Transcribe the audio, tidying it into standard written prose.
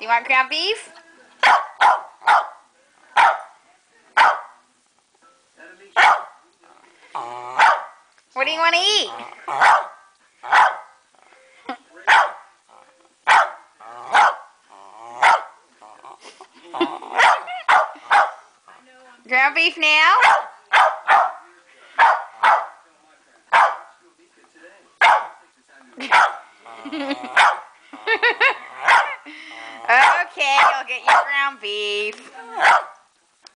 Do you want ground beef? What do you want to eat? Ground beef now? Okay, I'll get you ground beef.